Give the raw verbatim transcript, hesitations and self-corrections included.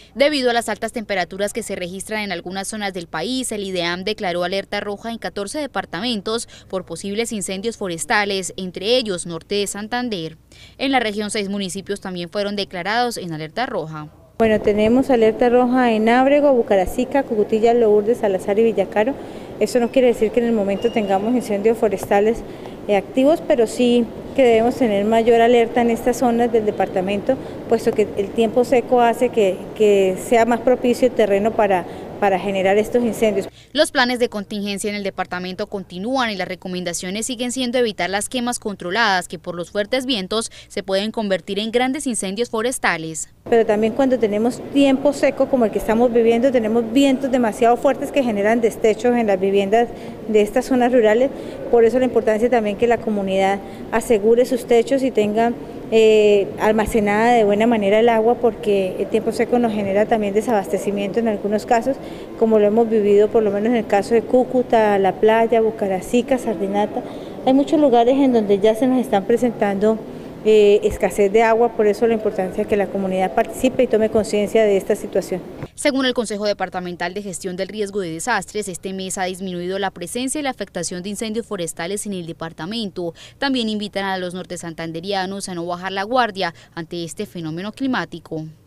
Debido a las altas temperaturas que se registran en algunas zonas del país, el IDEAM declaró alerta roja en catorce departamentos por posibles incendios forestales, entre ellos norte de Santander. En la región, seis municipios también fueron declarados en alerta roja. Bueno, tenemos alerta roja en Ábrego, Bucaracica, Cocutilla, Lourdes, Salazar y Villacaro. Eso no quiere decir que en el momento tengamos incendios forestales eh, activos, pero sí que debemos tener mayor alerta en estas zonas del departamento, puesto que el tiempo seco hace que, que sea más propicio el terreno para, para generar estos incendios. Los planes de contingencia en el departamento continúan y las recomendaciones siguen siendo evitar las quemas controladas que por los fuertes vientos se pueden convertir en grandes incendios forestales. Pero también cuando tenemos tiempo seco como el que estamos viviendo, tenemos vientos demasiado fuertes que generan destechos en las viviendas de estas zonas rurales. Por eso la importancia también que la comunidad asegure sus techos y tenga eh, almacenada de buena manera el agua, porque el tiempo seco nos genera también desabastecimiento en algunos casos, como lo hemos vivido por lo menos en el caso de Cúcuta, La Playa, Bucaracica, Sardinata. Hay muchos lugares en donde ya se nos están presentando Eh, escasez de agua, por eso la importancia de que la comunidad participe y tome conciencia de esta situación. Según el Consejo Departamental de Gestión del Riesgo de Desastres, este mes ha disminuido la presencia y la afectación de incendios forestales en el departamento. También invitan a los norte santanderianos a no bajar la guardia ante este fenómeno climático.